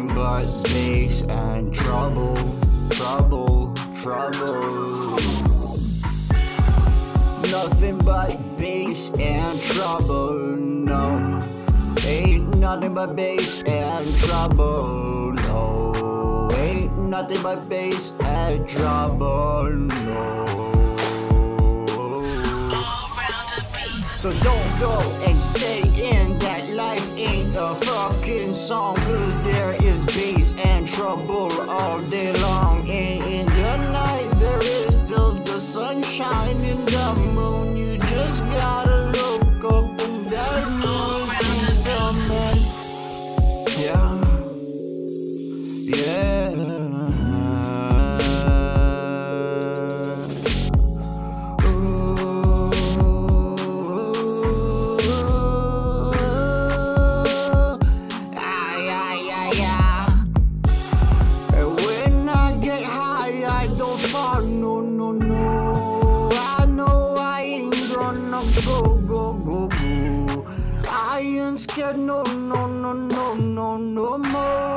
nothing but bass and trouble, trouble, trouble. Nothing but bass and trouble, no. Ain't nothing but bass and trouble, no. Ain't nothing but bass and trouble, no. So don't go and say in that life ain't a fucking song, 'cause there is bass and trouble all day long. And in the night there is still the sunshine and the moon. You just gotta look up and down and see someone. Yeah, yeah. No, no, no. I know I ain't gonna go, go, go, go. I ain't scared, no, no, no, no, no, no more.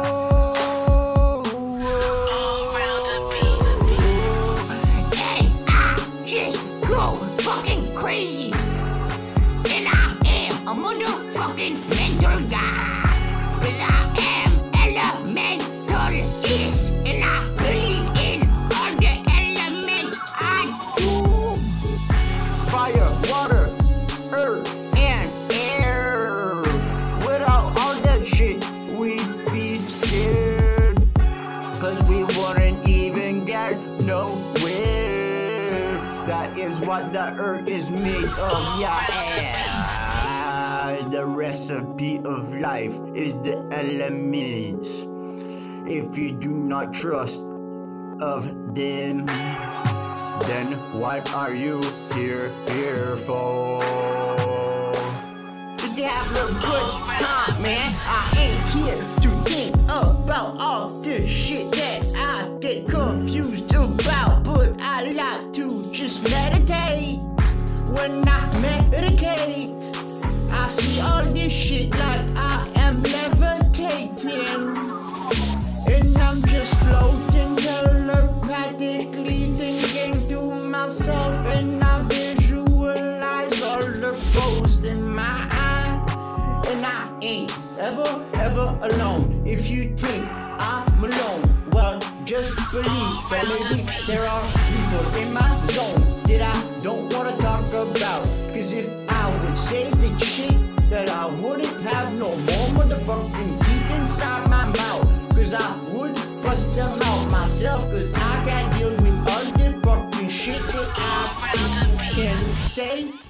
And I just go fucking crazy. And I am a motherfucking mental guy. 'Cause I am elementalist. And I believe in all the elements I do. Fire, water, earth, and air. Without all that shit, we'd be scared. 'Cause we wouldn't even get nowhere. That is what the earth is made of, yeah. The recipe of life is the elements. If you do not trust of them, then what are you here for? Just to have a good time, man. I ain't here to think about all this shit that I get confused about, but I like to just meditate. When I medicate, I see all this shit like I am levitating. And I'm just floating telepathically, thinking to myself, and I visualize all the ghosts in my eye. And I ain't ever alone. If you think I'm alone, well, just believe that maybe there are people in my zone that I don't wanna talk about. 'Cause if I would say the shit, that I wouldn't have no more motherfucking teeth inside my mouth. 'Cause I would bust them out myself. 'Cause I can't deal with all the fucking shit that I can say.